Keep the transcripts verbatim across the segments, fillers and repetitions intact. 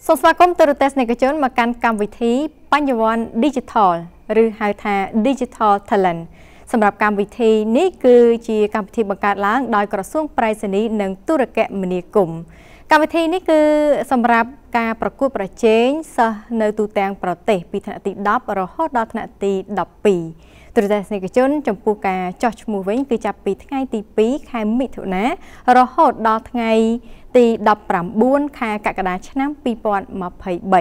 សូមស្វាគមន៍ទូរទស្សនិកជនមកកាន់កម្មវិធីបញ្ញវន្ត Digital ឬហៅថា Digital Talent សម្រាប់កម្មវិធីនេះគឺជាកម្មវិធីបង្កើតឡើងដោយក្រសួងប្រៃសណីនិងទូរគមនាគមន៍កម្មវិធីនេះគឺសម្រាប់ការប្រកួតប្រជែងសិស្សនៅទូទាំងប្រទេសពីថ្នាក់ទីដប់រហូតដល់ថ្នាក់ទីដប់ពីរទូរទស្សនិកជនចំពោះការចោះឈ្មោះវិញគឺចាប់ពីថ្ងៃទីពីរខែមិថុនារហូតដល់ថ្ងៃទីដប់ប្រាំបួនខែកក្កដាឆ្នាំពីរពាន់ម្ភៃបី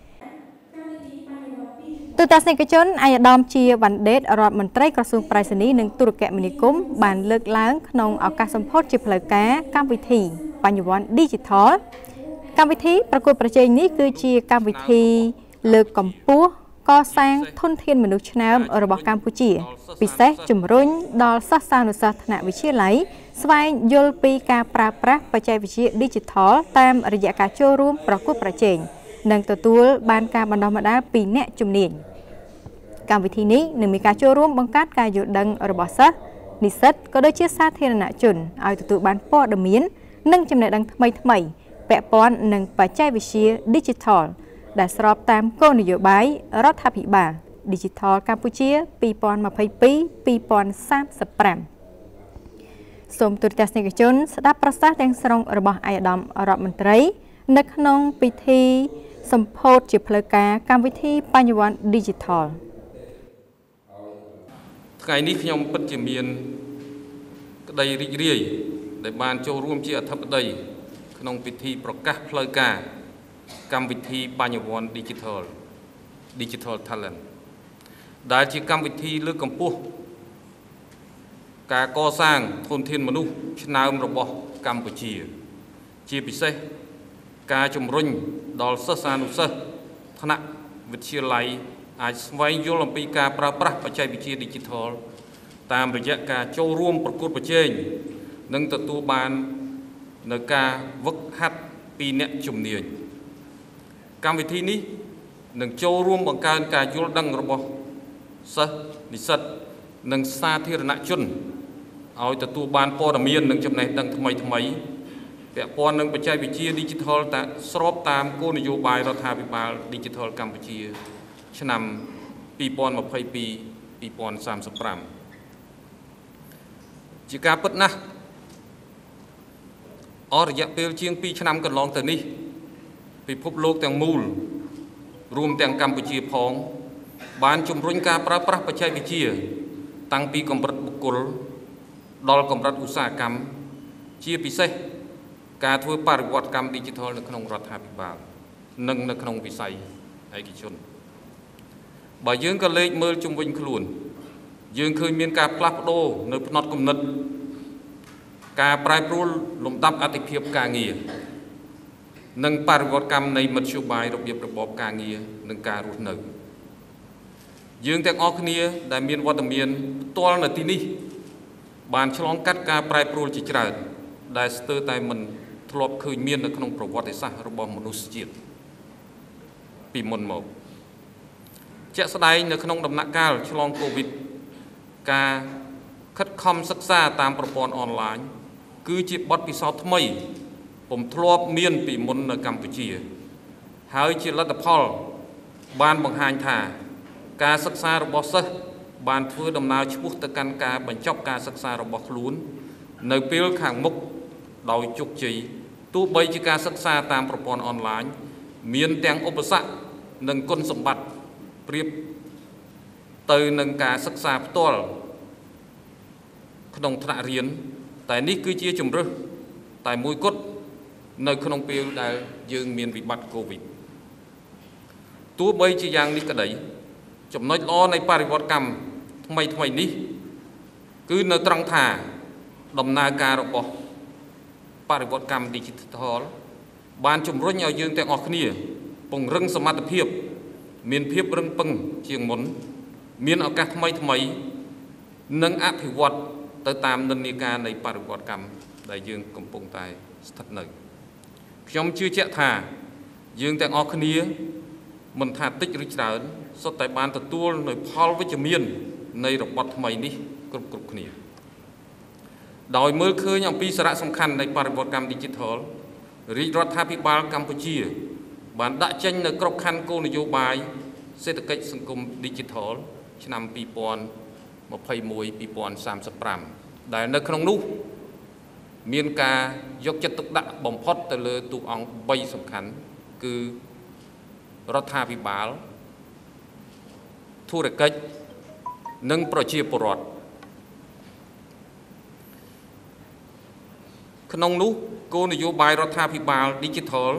ទូរទស្សនិកជនអាយដាមជាវណ្ណដេតរដ្ឋមន្ត្រីក្រសួងប្រៃសណីនិងទូរគមនាគមន៍បានលើកឡើងក្នុងឱកាសសម្ពោធជាផ្លូវការកម្មវិធីបញ្ញវន្ត Digital កម្មវិធីប្រកួតប្រជែងនេះគឺជាកម្មវិធីលើកកម្ពស់កសាងធនធានមនុស្សឆ្នើមរបស់កម្ពុជាពិសេសជំរុញដល់សិស្សានុសិស្សថ្នាក់វិទ្យាល័យស្វែងយល់ពីការប្រើប្រាស់បច្ចេកវិទ្យា Digital តាមរយៈការចូលរួមប្រកួតប្រជែងនិងទទួលបានការបណ្ដុះបណ្ដាលពីអ្នកជំនាញកម្មវិធីនេះនឹងមានការចូលរួមបង្កើតការយល់ដឹងរបស់សិស្សនិស្សិតក៏ដូចជាសាធារណជនឲ្យទទួលបានព័ត៌មាននិងចំណេះដឹងថ្មីៗពាក់ព័ន្ធនឹងបច្ចេកវិទ្យា Digital ដែលស្របតាមគោលនយោបាយរដ្ឋាភិបាល Digital កម្ពុជាពីរពាន់ម្ភៃពីរដល់ពីរពាន់សាមសិបប្រាំសូមទូរទស្សនិកជនស្ដាប់ប្រសាសន៍ទាំងស្រុងរបស់អាយដាមរដ្ឋមន្ត្រីនៅក្នុងពិធីសម្ពោធជាផ្លូវការកម្មវិធីបញ្ញវន្ត Digital ថ្ងៃនេះខ្ញុំពិតជាមានក្តីរីករាយដែលបានចូលរួមជាអធិបតីក្នុងពិធីប្រកាសផ្លូវការកម្មវិធីបញ្ញវន្ត Digital Digital Talent ដែលជាកម្មវិធីលើកកម្ពស់ការកសាងធនធានមនុស្សឆ្នើមរបស់កម្ពុជាជាពិសេសការជំរុញដល់សិស្សានុសិស្សថ្នាក់វិទ្យាល័យអាចស្វែងយល់អំពីការប្រើប្រាស់បច្ចេកវិទ្យា Digital តាមរយៈការចូលរួមប្រកួតប្រជែងនិងទទួលបាននៅការវឹកហាត់ពីអ្នកជំនាញកម្មវិធីនេះនឹងចូលរួមបង្កើនការយល់ដឹងរបស់សិស្សនិស្សិតនិងសាធារណជនឲ្យទទួលបានព័ត៌មាននិងចំណេះដឹងថ្មីថ្មីពាក់ព័ន្ធនឹងបច្ចេកវិទ្យា Digital តាស្របតាមគោលនយោបាយរដ្ឋាភិបាល Digital កម្ពុជាឆ្នាំពីរពាន់ម្ភៃពីរដល់ពីរពាន់សាមសិបប្រាំជាការពិតណាស់អស់រយៈពេលជាងពីរឆ្នាំកន្លងទៅនេះពិភពលោកទាំងមូលរួមទាំងកម្ពុជាផងបានជំរុញការប្រើប្រាស់បច្ចេកវិទ្យាតាំងពីកម្រិតបុគ្គលដល់កម្រិតឧស្សាហកម្មជាពិសេសការធ្វើបរិវត្តកម្ម Digital នៅក្នុងរដ្ឋាភិបាលនិងនៅក្នុងវិស័យឯកជនបើយើងក៏លេខមើលជុំវិញខ្លួនយើងឃើញមានការផ្លាស់ប្ដូរនៅផ្នត់គំនិតការប្រែប្រួលលំដាប់អាទិភាពការងារនិងបរិវត្តកម្មនៃមធ្យោបាយរបៀបរបបការងារនិងការរស់នៅយើងទាំងអស់គ្នាដែលមានវត្តមានផ្ទាល់នៅទីនេះបានឆ្លងកាត់ការប្រែប្រួលជាច្រើនដែលស្ទើរតែមិនធ្លាប់ឃើញមាននៅក្នុងប្រវត្តិសាស្ត្ររបស់មនុស្សជាតិពីមុនមកជាក់ស្ដែងនៅក្នុងដំណាក់កាលឆ្លងកូវីដការខិតខំសិក្សាតាមប្រព័ន្ធអនឡាញគឺជាបទពិសោធន៍ថ្មីពុំធ្លាប់មានពីមុននៅកម្ពុជាហើយជាលទ្ធផលបានបង្ហាញថាការសិក្សារបស់សិស្សបានធ្វើដំណើរឆ្ពោះទៅកាន់ការបញ្ចប់ការសិក្សារបស់ខ្លួននៅពេលខាងមុខដោយជោគជ័យទោះបីជាការសិក្សាតាមប្រព័ន្ធអនឡាញមានទាំងឧបសគ្គនិងគុណសម្បត្តិប្រៀបទៅនឹងការសិក្សាផ្ទាល់ក្នុងថ្នាក់រៀនតែនេះគឺជាជំរើសតែមួយគត់នៅក្នុងពេលដែលយើងមានវិបត្តិកូវីដទោះបីជាយ៉ាងនេះក្តីចំណុចល្អនៃបរិវត្តកម្មថ្មីថ្មីនេះគឺនៅត្រង់ថាដំណើរការរបស់បរិវត្តកម្ម Digital បានជំរុញឲ្យយើងទាំងអស់គ្នាពង្រឹងសមត្ថភាពមានភាពរឹងប៉ឹងជាងមុនមានឱកាសថ្មីថ្មីនិងអភិវឌ្ឍទៅតាមនិន្នាការនៃបរិវត្តកម្មដែលយើងកំពុងតែស្ថិតនៅខ្ញុំជឿជាក់ថាយើងទាំងអស់គ្នាមិនថាតិចឬច្រើនសុទ្ធតែបានទទួលនូវផលវិជ្ជមាននៃរបបថ្មីនេះគ្រប់គ្រប់គ្នាដោយមើលឃើញអំពីសារៈសំខាន់នៃបរិវត្តកម្ម Digital រាជរដ្ឋាភិបាលកម្ពុជាបានដាក់ចេញនៅក្របខ័ណ្ឌគោលនយោបាយសេដ្ឋកិច្ចសង្គម Digital ឆ្នាំពីរពាន់ម្ភៃមួយ ពីរពាន់សាមសិបប្រាំ ដែលនៅក្នុងនោះមានការយកចិត្តទុកដាក់បំផុតទៅលើតួអង្គបីសំខាន់គឺរដ្ឋាភិបាលធុរកិច្ចនិងប្រជាពលរដ្ឋក្នុងនោះគោលនយោបាយរដ្ឋាភិបាល Digital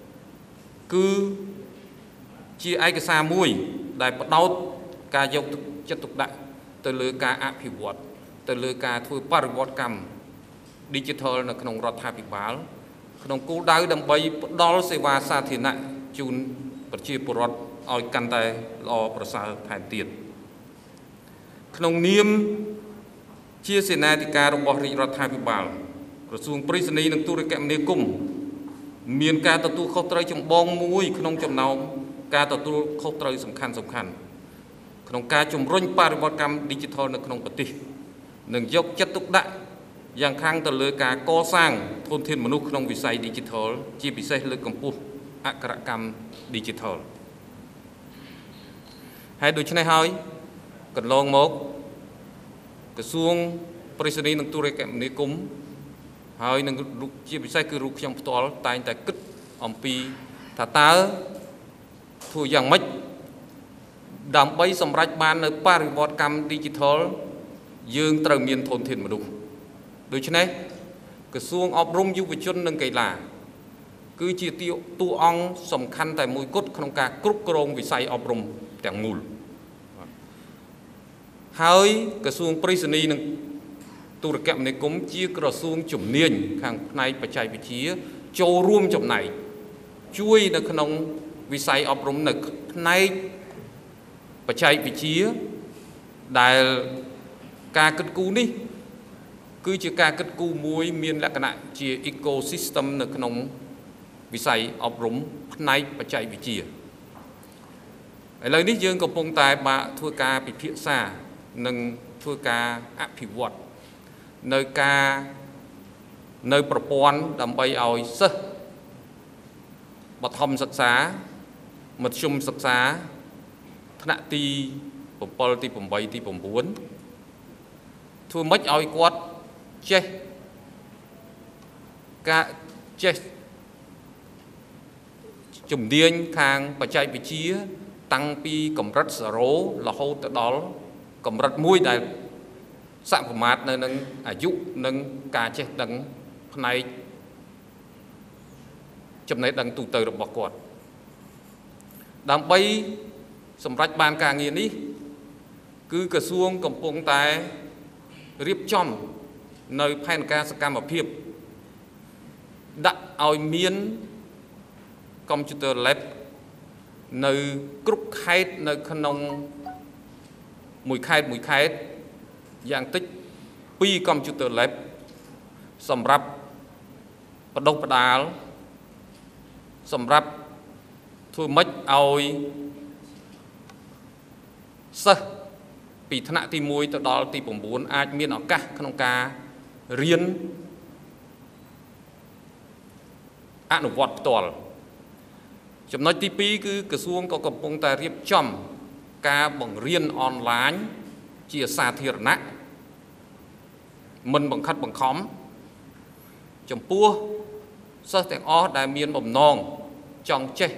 គឺជាឯកសារមួយដែលផ្ដោតការយកចិត្តទុកដាក់ទៅលើការអភិវឌ្ឍទៅលើការធ្វើបរិវត្តកម្ម Digital នៅក្នុងរដ្ឋាភិបាលក្នុងគោលដៅដើម្បីផ្ដល់សេវាសាធារណៈជូនប្រជាពលរដ្ឋឲ្យកាន់តែល្អប្រសើរថែមទៀតក្នុងនាមជាសេនាធិការរបស់រាជរដ្ឋាភិបាលក្រសួងប្រៃសណីនិងទូរគមនាគមន៍មានការទទួលខុសត្រូវចម្បងមួយក្នុងចំណោមការទទួលខុសត្រូវសំខាន់សំខាន់ក្នុងការជំរុញបរិវត្តកម្ម Digital នៅក្នុងប្រទេសនិងយកចិត្តទុកដាក់យ៉ាងខ្លាំងទៅលើការកសាងធនធានមនុស្សក្នុងវិស័យ Digital ជាពិសេសលើកកម្ពស់អក្ខរកម្ម Digital ហើយដូច្នេះហើយកន្លងមកក្រសួងប្រៃសណីនិងទូរគមនាគមន៍ហើយនឹងជាពិសេសគឺរូបខ្ញុំផ្ទាល់តែងតែគិតអំពីថាតើធ្វើយ៉ាងម៉េចដើម្បីសម្រេចបាននៅបរិវត្តកម្ម Digital យើងត្រូវមានធនធានមនុស្សដូច្នេះក្រសួងអប់រំយុវជននិងកីឡាគឺជាតួអង្គសំខាន់តែមួយគត់ក្នុងការគ្រប់គ្រងវិស័យអប់រំទាំងមូលហើយក្រសួងប្រៃសណីនិងទូរគមនាគមន៍ជាក្រសួងជំនាញខាងផ្នែកបច្ចេកវិទ្យាចូលរួមចំណែកជួយនៅក្នុងវិស័យអប់រំនៅផ្នែកបច្ចេកវិទ្យាដែលការគិតគូរនេះគឺជាការគិតគូរមួយមានលក្ខណៈជា ecosystem នៅក្នុងវិស័យអប់រំផ្នែកបច្ចេកវិទ្យាឥឡូវនេះយើងកំពុងតែបានធ្វើការពិភាក្សានិងធ្វើការអភិវឌ្ឍនៅការនៅប្រព័ន្ធដើម្បីឲ្យសិស្សបឋមសិក្សាមធ្យមសិក្សាថ្នាក់ទី7ទី8ទី9ធ្វើម៉េចឲ្យគាត់ចេះការចេះជំនាញខាងបច្ចេកវិទ្យាតាំងពីកម្រិតzeroរហូតទៅដល់កម្រិតមួយដែលសមាមាត្រនៅនឹងអាយុនិងការចេះដឹងផ្នែកចំណេះដឹងទូទៅរបស់គាត់ដើម្បីសម្រេចបានការងារនេះគឺក្រសួងកំពុងតែរៀបចំនៅផែនការសកម្មភាពដាក់ឲ្យមាន Computer Lab នៅគ្រប់ខេត្តនៅក្នុងមួយខេត្តមួយខេត្តយ៉ាងតិចពីរ Computer Lab សម្រាប់បដិបដាលសម្រាប់ធ្វើម៉េចឲ្យសិស្សពីថ្នាក់ទី1ទៅដល់ទី9អាចមានឱកាសក្នុងការរៀនអនុវត្តផ្ទាល់ចំណុចទី2គឺក្រសួងក៏កំពុងតែរៀបចំការបង្រៀនអនឡាញជាសាធារណៈមិនបង្ខិតបង្ខំចំពោះសិស្សទាំងអស់ដែលមានបំណងចង់ចេះ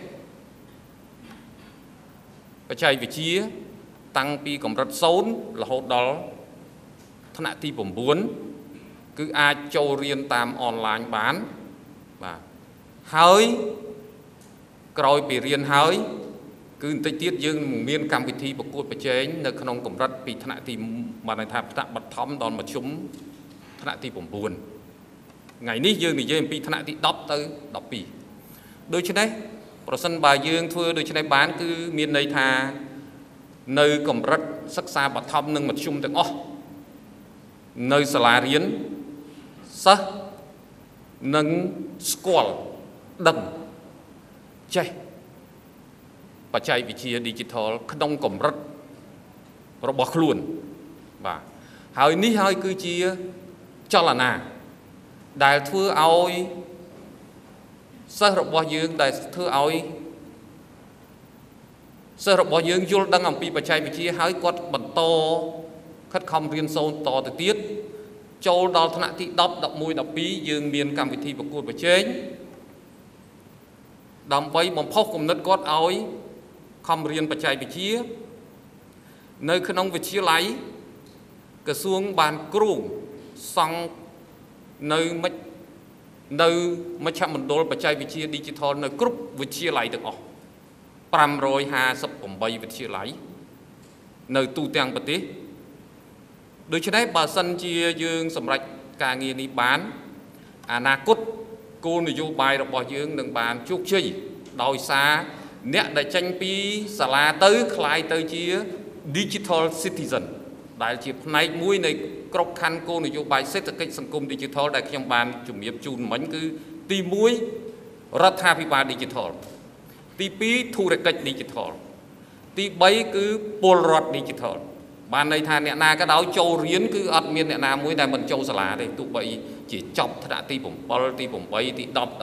បច្ចេកវិទ្យាតាំងពីកម្រិតศูนย์រហូតដល់ថ្នាក់ទី9គឺអាចចូលរៀនតាមអនឡាញបានបាទហើយក្រោយពីរៀនហើយគឺបន្តិចទៀតយើងនឹងមានកម្មវិធីប្រកួតប្រជែងនៅក្នុងកម្រិតពីថ្នាក់ទីបានន័យថាថ្នាក់បឋមដល់មធ្យមថ្នាក់ទី9ថ្ងៃនេះយើងនិយាយអំពីថ្នាក់ទី10ទៅ12ដូច្នេះប្រសិនបើយើងធ្វើដូច្នេះបានគឺមានន័យថានៅកម្រិតសិក្សាបឋមនិងមធ្យមទាំងអស់នៅសាលារៀនសិស្សនឹងស្គាល់ដឹងចេះបច្ចេកវិទ្យា Digital ក្នុងកម្រិតរបស់ខ្លួនបាទហើយនេះហើយគឺជាចលនាដែលធ្វើឲ្យសិស្សរបស់យើងដែលធ្វើឲ្យសិស្សរបស់យើងយល់ដឹងអំពីបច្ចេកវិទ្យាហើយគាត់បន្តខិតខំរៀនសូត្រតទៅទៀតចូលដល់ថ្នាក់ទីដប់ ដប់មួយ ដប់ពីរយើងមានកម្មវិធីប្រកួតប្រជែងដើម្បីបំផុសគំនិតគាត់ឲ្យខំរៀនបច្ចេកវិទ្យានៅក្នុងវិទ្យាល័យក្រសួងបានគ្រោងសង់នៅនៅមជ្ឈមណ្ឌលបច្ចេកវិទ្យា Digital នៅគ្រប់វិទ្យាល័យទាំងអស់ five hundred fifty-eight វិទ្យាល័យនៅទូទាំងប្រទេសដូច្នេះបើសិនជាយើងសម្រេចការងារនេះបានអនាគតគោលនយោបាយរបស់យើងនឹងបានជោគជ័យដោយសារអ្នកដែលចេញពីសាលាទៅคล้ายទៅជា Digital Citizen ដែលជាផ្នែកមួយនៃគ្រប់ខណ្ឌគោលនយោបាយសេដ្ឋកិច្ចសង្គម Digital ដែលខ្ញុំបានជំរាបជូនមិញគឺទីoneរដ្ឋាភិបាល Digital ទីtwoធុរកិច្ច Digital ទីthreeគឺពលរដ្ឋ Digital បានន័យថាអ្នកណាក៏ដោយចូលរៀនគឺអត់មានអ្នកណាមួយដែលមិនចូលសាលាទេទោះបីជាចប់ថ្នាក់ទីseven ទីeightទីten eleven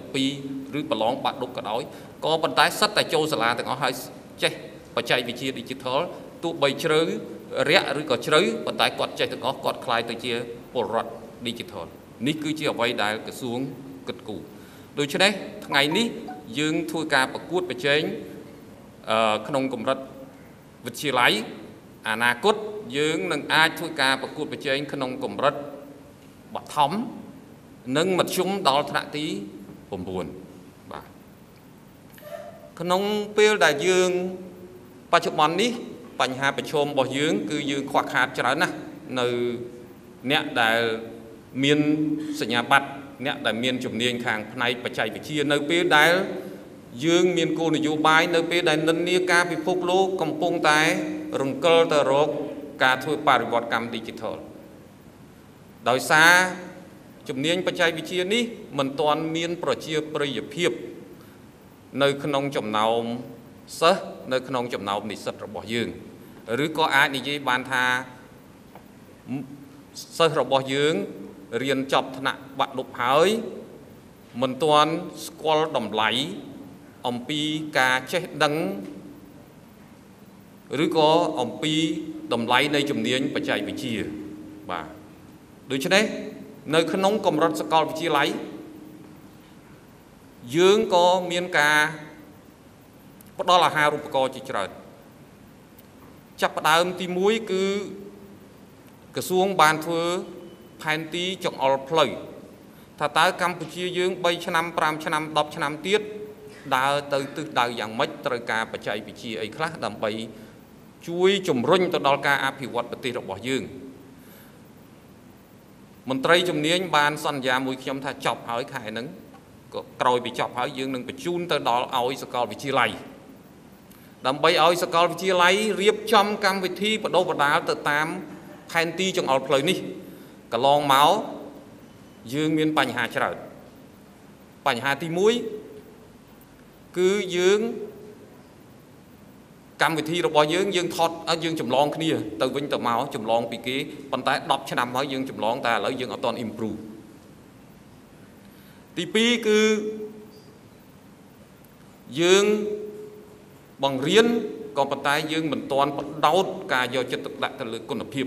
12ឬប្រឡងបាក់ឌុបក៏ដោយក៏ប៉ុន្តែសិតតែចូលសាលាទាំងអស់ហើយចេះបច្ចេកវិទ្យា Digital ទោះបីជ្រៅរាក់ឬក៏ជ្រៅប៉ុន្តែគាត់ចេះទាំងអស់គាត់ខ្លាយទៅជាពលរដ្ឋ Digital នេះគឺជាអ្វីដែលក្រសួងគិតគូរដូច្នេះថ្ងៃនេះយើងធ្វើការប្រកួតប្រជែងក្នុងកម្រិតវិទ្យាល័យអនាគតយើងនឹងអាចធ្វើការប្រកួតប្រជែងក្នុងកម្រិតបឋមនិងមធ្យមដល់ថ្នាក់ទីnineបាទក្នុងពេលដែលយើងបច្ចុប្បន្ននេះបញ្ហាប្រឈមរបស់យើងគឺយើងខ្វះខាតច្រើនណាស់នៅអ្នកដែលមានសញ្ញាបត្រអ្នកដែលមានជំនាញខាងផ្នែកបច្ចេកវិទ្យានៅពេលដែលយើងមានគោលនយោបាយនៅពេលដែលនិន្នាការពិភពលោកកំពុងតែរង្គិលទៅរកការធ្វើបរិវត្តកម្ម Digital ដោយសារជំនាញបច្ចេកវិទ្យានេះមិនទាន់មានប្រជាប្រិយភាពនៅក្នុងចំណោមសិស្សនៅក្នុងចំណោមនិស្សិតរបស់យើងឬក៏អាចនិយាយបានថាសិស្សរបស់យើងរៀនចប់ថ្នាក់បាក់ឌុបហើយមិនទាន់ស្គាល់តម្លៃអំពីការចេះដឹងឬក៏អំពីតម្លៃនៃជំនាញបច្ចេកវិទ្យាបាទដូច្នេះនៅក្នុងកម្រិតសាកលវិទ្យាល័យយើងក៏មានការផ្ដល់អាហារូបករណ៍ជាច្រើនចាប់ផ្ដើមទីoneគឺក្រសួងបានធ្វើផែនទីចង្អុលផ្លូវថាតើកម្ពុជាយើងthreeឆ្នាំfiveឆ្នាំtenឆ្នាំទៀតដើរទៅទិសដៅយ៉ាងម៉េចត្រូវការបច្ចេកវិទ្យាអីខ្លះដើម្បីជួយជំរុញទៅដល់ការអភិវឌ្ឍប្រទេសរបស់យើងមន្ត្រីជំនាញបានសន្យាមួយខ្ញុំថាចប់ហើយខែហ្នឹងក៏ក្រោយពីចប់ហើយយើងនឹងបញ្ជូនទៅដល់ឲ្យសាកលវិទ្យាល័យដើម្បីឲ្យសាកលវិទ្យាល័យរៀបចំកម្មវិធីបដិបដាលទៅតាមផែនទីចង្អុលផ្លូវនេះកន្លងមកយើងមានបញ្ហាច្រើនបញ្ហាទីoneគឺយើងកម្មវិធីរបស់យើងយើងថតយើងចម្លងគ្នាទៅវិញទៅមកចម្លងពីគេប៉ុន្តែtenឆ្នាំហើយយើងចម្លងតែឥឡូវយើងអត់ទាន់ improve ទីtwoគឺយើងបង្រៀនក៏ប៉ុន្តែយើងមិនទាន់បដោតការយកចិត្តទុកដាក់ទៅលើគុណភាព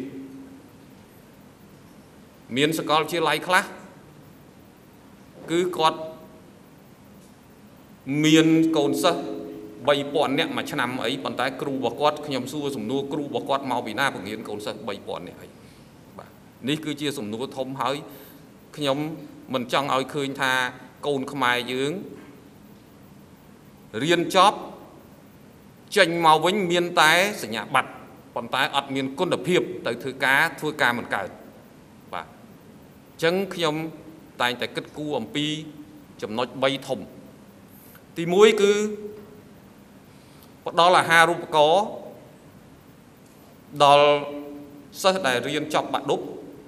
មានសាកលវិទ្យាល័យខ្លះគឺគាត់មានកូនសិស្សthree thousandនាក់មួយឆ្នាំអីប៉ុន្តែគ្រូរបស់គាត់ខ្ញុំសួរសំណួរគ្រូរបស់គាត់មកពីណាបង្រៀនកូនសិស្សthree thousandនាក់អីបាទនេះគឺជាសំណួរធំហើយខ្ញុំមិនចង់ឲ្យឃើញថាកូនខ្មែរយើងរៀនចប់ចេញមកវិញមានតែសញ្ញាបត្រប៉ុន្តែអត់មានគុណភាពទៅធ្វើការធ្វើការមិនកើតបាទអញ្ចឹងខ្ញុំតែងតែគិតគូរអំពីចំណុចthreeធំទីoneគឺផ្ដល់អាហារូបករណ៍ដល់សិស្សដែលរៀនចប់បាក់ឌុប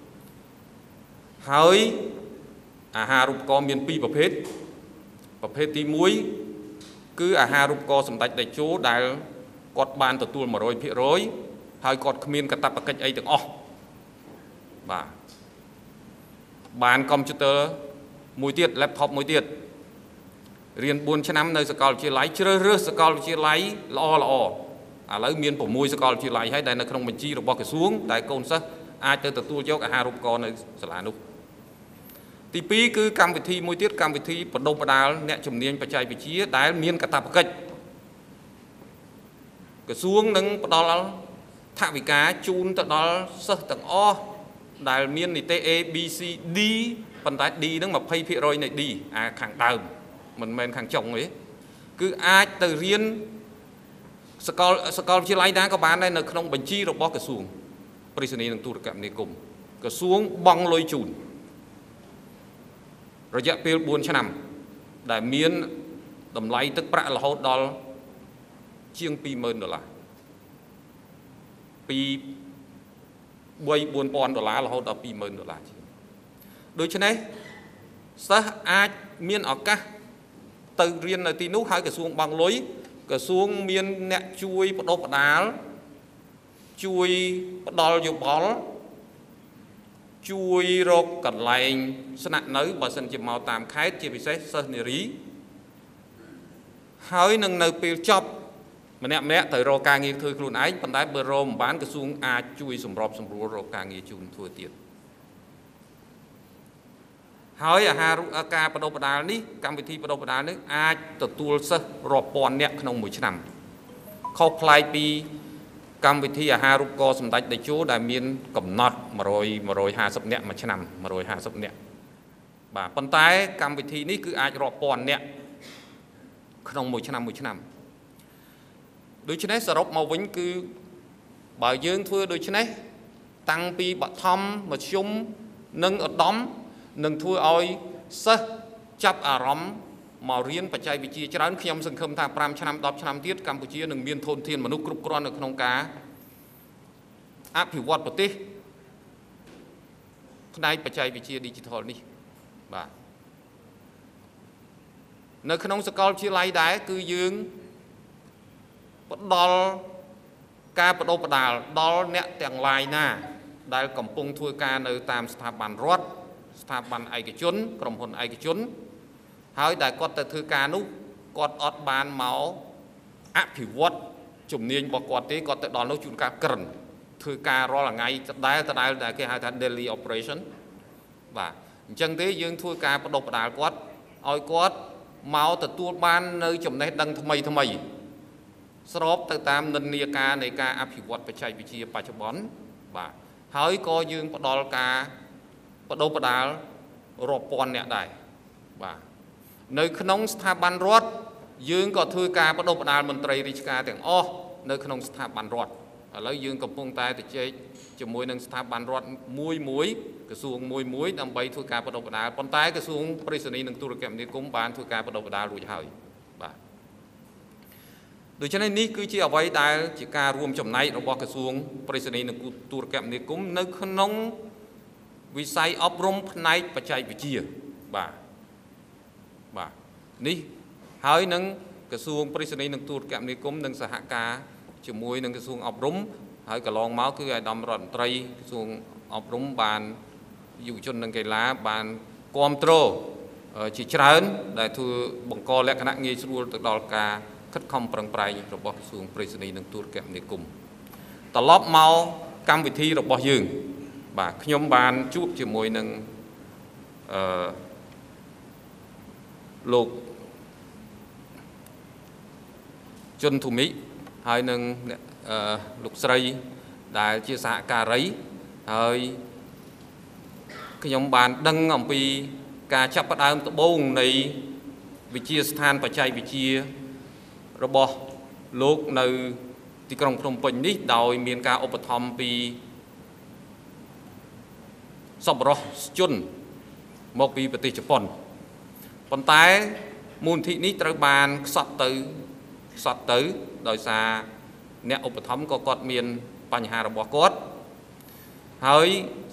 ហើយអាហារូបករណ៍មានពីរប្រភេទប្រភេទទីoneគឺអាហារូបករណ៍សម្ដេចតេជោដែលគាត់បានទទួលone hundred percentហើយគាត់គ្មានកាតព្វកិច្ចអីទាំងអស់បាទបានកុំព្យូទ័រមួយទៀត laptop មួយទៀត riêng buôn cho năm nơi sẽ có chia lái chưa rớt sẽ có chia lái lo lo à lấy miền của môi sẽ có chia lái hay đây là không mình chi được bỏ cái xuống đại côn sắc ai tới từ tua cho cả hai rụp con này sẽ là nút thì pi cứ cam vị thi môi tiết cam vị thi bắt đầu bắt đầu nè chùm niên phải chạy vị trí đái miền cả tập cách cái xuống nâng bắt đầu thả vị cá chun từ đó sơ tầng o đại miền này t a b c d phần tái đi nó mà pay phía rồi này đi à khẳng đầu mình men khẳng chồng ấy cứ ai từ riêng school school chia lái đá có bán đây là không bình chi rồi bỏ cái xuống prisoners đang tu được cảm này cùng cái xuống bong lôi chùn rồi dẹp pil buôn cho nằm đại miền tầm lấy tức bạ là hốt đó chiêng pi mơn đô la pi bơi buôn pon đô la là hốt đó pi mơn đô la đối cho này sao ai miền ở cả từ riêng là tí nút hai cái xuống bằng lối cái xuống miền nẹt chui bắt đầu bắt đá chui bắt đầu vô bó chui rộp cẩn lạnh sân nặng nới và sân chìm màu tạm khái chỉ bị xét sân nề rí hơi nâng nâng bì chọc mà nẹ mẹ tới rô ca nghi thư luôn ấy phần đáy bờ rô mà bán cái xuống a chui sầm rộp sầm rô rô ca nghi chun thua tiền hơi à ha ca bắt đầu bắt đầu ní cam vị thi bắt đầu bắt đầu ní ai tự tua sơ rộp pon nẹ không mũi nằm khâu play pi cam vị thi à ha rụp co sầm đạch để chú đại miền cầm nọt mà rồi mà rồi hà sập nẹ mà nằm mà rồi hà sập nẹ bà phần tay cam vị thi ní cứ ai rộp pon nẹ không mũi nằm mũi nằm đối với này sẽ rộp màu vĩnh cứ bà dương thưa đối với này tăng pi bạc thom mà chung nâng ở đóm nâng thua oi sơ chấp à rõm màu riêng và chạy vị trí cho đến khi ông sừng khâm thang pram năm đọc năm tiết Campuchia nâng biên thôn thiên mà nút cướp con ởក្នុងការអភិវឌ្ឍប្រទេសផ្នែកបច្ចេកវិទ្យា digital នេះបាទនៅក្នុងសាកលវិទ្យាល័យដែរគឺយើងផ្ដល់ការបដិបដាលដល់អ្នកទាំងឡាយណាដែលកំពុងធ្វើការនៅតាមស្ថាប័នរដ្ឋស្ថាប័នឯកជនក្រុមហ៊ុនឯកជនហើយដែលគាត់ទៅធ្វើការនោះគាត់អត់បានមកអភិវឌ្ឍជំនាញរបស់គាត់ទេគាត់ទៅដល់នោះជួនកាលក្រិនធ្វើការរាល់ថ្ងៃដែលដែលដែលគេហៅថា daily operation បាទអញ្ចឹងទេយើងធ្វើការបដិបដាលគាត់ឲ្យគាត់មកទទួលបាននៅចំណេះដឹងថ្មីថ្មីស្របទៅតាមនិន្នាការនៃការអភិវឌ្ឍបច្ចេកវិទ្យាបច្ចុប្បន្នបាទហើយក៏យើងផ្ដល់ការបដិបដាលរាប់ពាន់អ្នកដែរបាទនៅក្នុងស្ថាប័នរដ្ឋយើងក៏ធ្វើការបដិបដាលមន្ត្រីរាជការទាំងអស់នៅក្នុងស្ថាប័នរដ្ឋឥឡូវយើងកំពុងតែទៅជែកជាមួយនឹងស្ថាប័នរដ្ឋមួយមួយក្រសួងមួយមួយដើម្បីធ្វើការបដិបដាលប៉ុន្តែក្រសួងប្រៃសណីនិងទូរគមនាគមន៍បានធ្វើការបដិបដាលរួចហើយបាទដូច្នេះនេះគឺជាអ្វីដែលជាការរួមចំណែករបស់ក្រសួងប្រៃសណីនិងទូរគមនាគមន៍នៅក្នុងវិស័យអប់រំផ្នែកបច្ចេកវិទ្យាបាទបាទនេះហើយនឹងក្រសួងប្រៃសណីនិងទូរគមនាគមន៍នឹងសហការជាមួយនឹងក្រសួងអប់រំហើយកន្លងមកគឺអាដាមរដ្ឋមន្ត្រីក្រសួងអប់រំបានយុវជននិងកីឡាបានគាំទ្រជាច្រើនដែលធ្វើបង្កលក្ខណៈងាយស្រួលទៅដល់ការខិតខំប្រឹងប្រែងរបស់ក្រសួងប្រៃសណីនិងទូរគមនាគមន៍ត្រឡប់មកកម្មវិធីរបស់យើងបាទខ្ញុំបានជួបជាមួយនឹងអឺលោកជុនធូមីហើយនឹងលោកស្រីដែលជាសហការីហើយខ្ញុំបានដឹងអំពីការចាប់ផ្ដើមដំបូងនៃវិទ្យាស្ថានបច្ចេកវិទ្យារបស់លោកនៅទីក្រុងភ្នំពេញនេះដោយមានការឧបត្ថម្ភពីសប្បុរសជនមកពីប្រទេសជប៉ុនប៉ុន្តែមូលនិធិនេះត្រូវបានខ្សត់ទៅខ្សត់ទៅដោយសារអ្នកឧបត្ថម្ភក៏គាត់មានបញ្ហារបស់គាត់ហើយ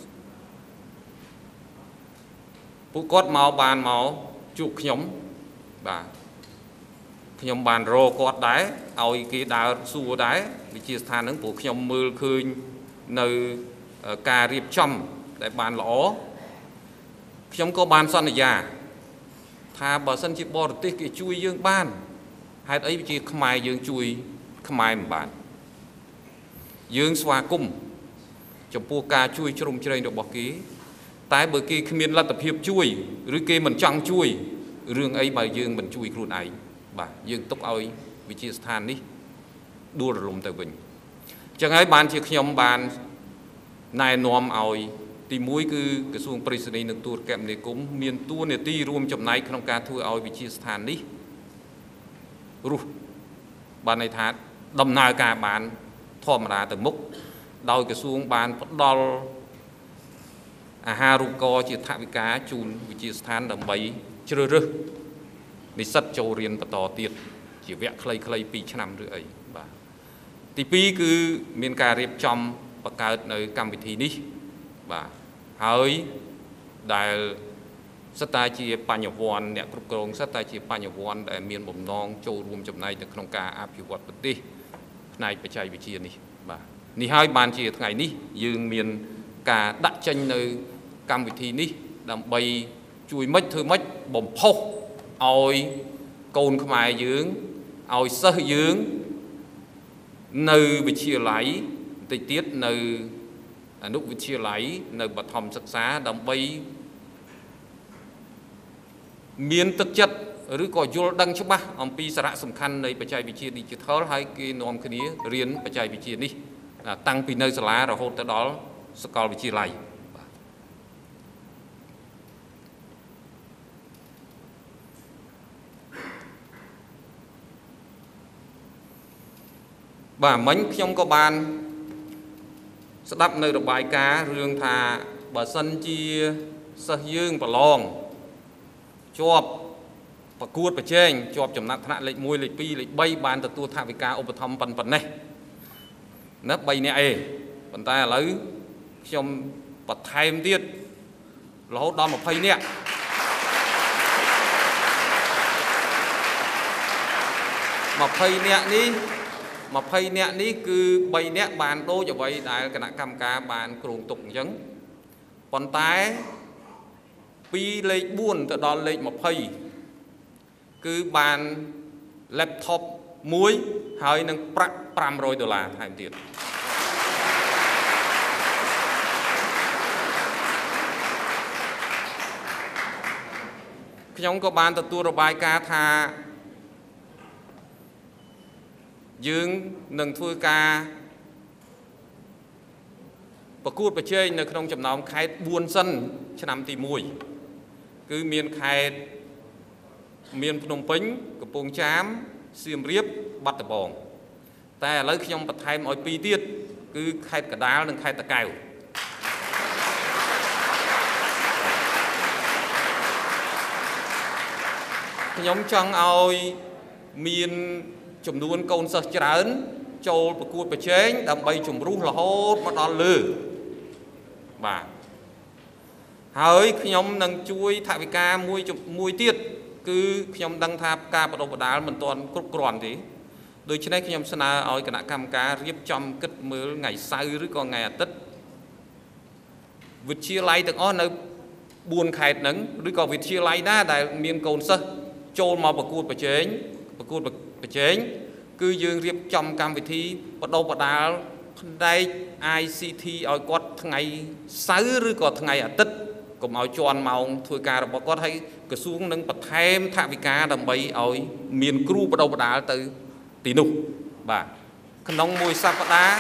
ពួកគាត់មកបានមកជួបខ្ញុំបាទខ្ញុំបានរកគាត់ដែរឲ្យគេដើរសួរដែរវិទ្យាស្ថានហ្នឹងព្រោះខ្ញុំមើលឃើញនៅការរៀបចំដែលបានល្អខ្ញុំក៏បានសន្យា thà bà sân chỉ bò tê cái chui dương ban hai ấy chỉ khmai dương chui khmai mà bạn dương xoa cung trong pua ca chui trong chơi được bọc ký tái bởi kia khi miền là tập hiệp chui rồi kia mình chăng chui rương ấy bà dương mình chui luôn ấy bà dương tốc ơi vị trí than đi đua rồi lùm tới bình chẳng ấy bàn chỉ nhom bàn này nòm ơi thì mũi cứ cái xuồng president được tour kèm này cũng miền tour này ti rùm chậm này không ca thua ơi vị trí than đi ru bàn này thát đầm nào cả bàn thòm ra từ mốc đôi cái xuồng bàn bắt đo à ha ru co chỉ tháp với cá chun vị trí than đầm bấy chưa rư đi sắt châu riêng và tò tiệt chỉ vẽ clay clay pi năm rưỡi bà thì pi cứ miền cà riệp trong và cả nơi cam vị thi đi bà hơi đại sát tai chỉ pan nhật vòn nè cục cồng sát tai chỉ pan nhật vòn đại miền bồng nong châu rùm chậm này từក្នុងការអភិវឌ្ឍប្រទេសផ្នែកបច្ចេកវិទ្យានេះបាទនេះហើយបានជាថ្ងៃនេះយើងមានការដាក់ចេញនៅកម្មវិធីនេះដើម្បីជួយមិនធ្វើមិនបំផុសឲ្យកូនខ្មែរយើងឲ្យសិស្សយើងនៅវិទ្យាល័យតិចទៀតនៅអនុវិទ្យាល័យនៅបឋមសិក្សាដើម្បីមានទឹកចិត្តឬក៏យល់ដឹងច្បាស់អំពីសារៈសំខាន់នៃបច្ចេកវិទ្យា Digital ហើយគេនាំគ្នារៀនបច្ចេកវិទ្យានេះតាំងពីនៅសាលារហូតទៅដល់សាកលវិទ្យាល័យបាទមិញខ្ញុំក៏បានស្ដាប់នៅរបាយការណ៍រឿងថាបើសិនជាសិស្សយើងប្រឡងជាប់ប្រកួតប្រជែងជាប់ចំណាត់ថ្នាក់លេខមួយលេខពីរលេខបីបានទទួលថវិកាឧបត្ថម្ភប៉ុណ្ណេះណាបីនាក់ឯងប៉ុន្តែឥឡូវខ្ញុំបន្ថែមទៀតរហូតដល់ម្ភៃនាក់ម្ភៃនាក់នេះម្ភៃនាក់នេះគឺបីនាក់បានដូចអ្វីដែលគណៈកម្មការបានគ្រោងទុកអញ្ចឹងប៉ុន្តែពីលេខបួនទៅដល់លេខម្ភៃគឺបាន laptop មួយហើយនឹងប្រាក់ប្រាំរយដុល្លារថែមទៀតខ្ញុំក៏បានទទួលរបាយការណ៍ថាយើងនឹងធ្វើការប្រកួតប្រជែងនៅក្នុងចំណោមខេត្តបួនសិនឆ្នាំទីមួយគឺមានខេត្តមានភ្នំពេញកំពង់ចាមសៀមរាបបាត់ដំបងតែឥឡូវខ្ញុំបន្ថែមឲ្យពីរទៀតគឺខេត្តកណ្ដាលនិងខេត្តតាកែវខ្ញុំចង់ឲ្យមានចំនួនកូនសិស្សច្រើនចូលប្រកួតប្រជែងដើម្បីជំរុះរហូតមកដល់លើបាទហើយខ្ញុំនឹងជួយថវិកាមួយមួយទៀតគឺខ្ញុំដឹងថាការបណ្ដុះបណ្ដាលមិនទាន់គ្រប់គ្រាន់ទេដូច្នេះខ្ញុំស្នើឲ្យគណៈកម្មការរៀបចំគិតមើលថ្ងៃសៅរ៍ឬក៏ថ្ងៃអាទិត្យវិទ្យាល័យទាំងអស់នៅបួនខេត្តហ្នឹងឬក៏វិទ្យាល័យណាដែលមានកូនសិស្សចូលមកប្រកួតប្រជែងប្រកួតប្រជែងគឺយើងរៀបចំកម្មវិធីបណ្ដុះបណ្ដាលផ្នែក I C T ឲ្យគាត់ថ្ងៃសៅរ៍ឬក៏ថ្ងៃអាទិត្យកុំឲ្យជន់ម៉ោងធ្វើការរបស់គាត់ហើយក្រសួងនឹងបន្ថែមថវិកាដើម្បីឲ្យមានគ្រូបណ្ដុះបណ្ដាលទៅទីនោះបាទក្នុងមួយសប្តាហ៍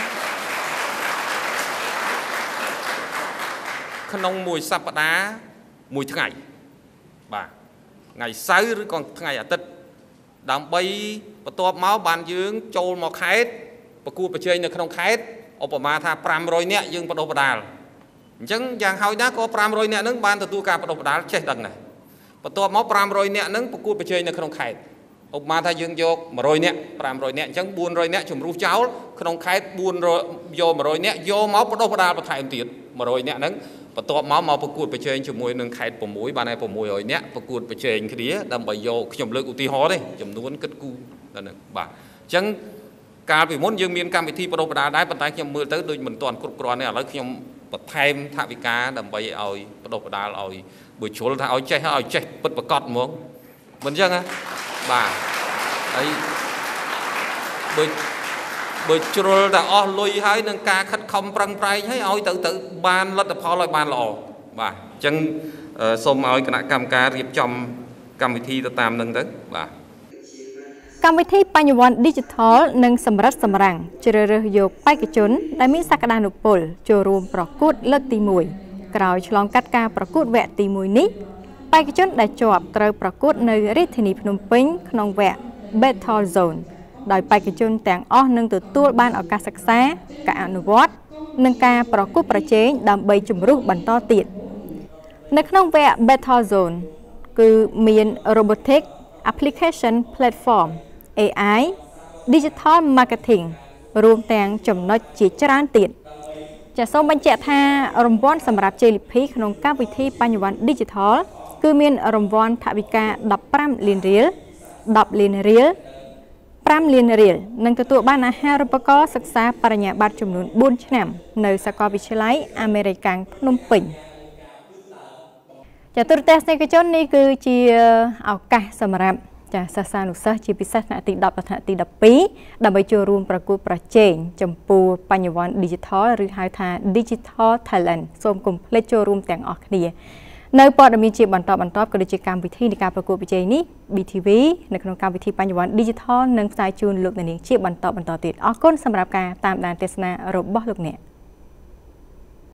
ក្នុងមួយសប្តាហ៍មួយថ្ងៃបាទថ្ងៃសៅរ៍ឬក៏ថ្ងៃអាទិត្យដើម្បីបន្ទាប់មកបានយើងចូលមកខេត្តប្រកួតប្រជែងនៅក្នុងខេត្តឧបមាថាប្រាំរយនាក់យើងបណ្ដុះបណ្ដាលអញ្ចឹងយ៉ាងហោចណាស់ក៏ប្រាំរយនាក់ហ្នឹងបានទទួលការបណ្ដុះបណ្ដាលចេះដឹងណាស់បន្ទាប់មកប្រាំរយនាក់ហ្នឹងប្រកួតប្រជែងនៅក្នុងខេត្តឧបមាថាយើងយកមួយរយនាក់ប្រាំរយនាក់អញ្ចឹងបួនរយនាក់ជំរុះចោលក្នុងខេត្តបួនរយយកមួយរយនាក់យកមកបណ្ដុះបណ្ដាលបន្ថែមទៀតមួយរយនាក់ហ្នឹងបន្ទាប់មកមកប្រកួតប្រជែងជាមួយនឹងខេត្ត៦បានហើយ៦រយនាក់ប្រកួតប្រជែងគ្នាដើម្បីយកខ្ញុំលើកឧទាហរណ៍ទេចំនួនគិតគូរដល់ហ្នឹងបាទអញ្ចឹងកាលពីមុនយើងមានកម្មវិធីបណ្ដុះបណ្ដាលដែរប៉ុន្តែខ្ញុំមើលទៅដូចមិនទាន់គ្រប់គ្រាន់ទេឥឡូវខ្ញុំបន្ថែមថវិកាដើម្បីឲ្យបណ្ដុះបណ្ដាលឲ្យបើជ្រុលថាឲ្យចេះឲ្យចេះពិតប្រាកដហ្មងមិនចឹងហ៎បាទហើយដូចបើជ្រុលតែអស់លុយហើយនឹងការខិតខំប្រឹងប្រែងឲ្យឲ្យទៅទៅបានលទ្ធផលឲ្យបានល្អបាទអញ្ចឹងសូមឲ្យគណៈកម្មការរៀបចំកម្មវិធីទៅតាមនឹងទៅបាទកម្មវិធីបញ្ញវន្ត Digital និងសម្រិតសម្រាំងជ្រើសរើសយកបេក្ខជនដែលមានសក្តានុពលចូលរួមប្រកួតលើកទីមួយក្រោយឆ្លងកាត់ការប្រកួតវគ្គទីមួយនេះបេក្ខជនដែលជាប់ត្រូវប្រកួតនៅរាជធានីភ្នំពេញក្នុងវគ្គ Battle Zone ដោយបេក្ខជនទាំងអស់នឹងទទួលបានឱកាសសិក្សាការអនុវត្តនិងការប្រកួតប្រជែងដើម្បីជំរុះបន្តទៀតនៅក្នុងវគ្គ Battle Zone គឺមាន Robotic Application Platform เอ ไอ Digital Marketing រួមទាំងចំណុចជាច្រើនទៀតចាសសូមបញ្ជាក់ថារង្វាន់សម្រាប់ជ័យលាភីក្នុងកម្មវិធីបញ្ញវន្ត Digital គឺមានរង្វាន់ថវិកាដប់ប្រាំលានរៀលដប់លានរៀលប្រាំលានរៀលនិងទទួលបានអាហារូបករណ៍សិក្សាបរិញ្ញាបត្រចំនួនបួនឆ្នាំនៅសាកលវិទ្យាល័យអាមេរិកាំងភ្នំពេញចាទូរទស្សនិកជននេះគឺជាឱកាសសម្រាប់ចាសិស្សានុសិស្សជាពិសេសថ្នាក់ទីដប់ដល់ថ្នាក់ទីដប់ពីរដើម្បីចូលរួមប្រកួតប្រជែងចំពោះបញ្ញវន្ត Digital ឬហៅថា Digital Talent សូមកុំភ្លេចចូលរួមទាំងអស់គ្នានៅព័ត៌មានជាបន្តបន្ទាប់ក៏ដូចជាកម្មវិធីនៃការប្រកួតប្រជែងនេះ ប៊ី ធី វី នៅក្នុងកម្មវិធីបញ្ញវន្ត Digital នឹងផ្សាយជូនលោកអ្នកនាងជាបន្តបន្តទៀតអរគុណសម្រាប់ការតាមដានទស្សនារបស់លោកអ្នក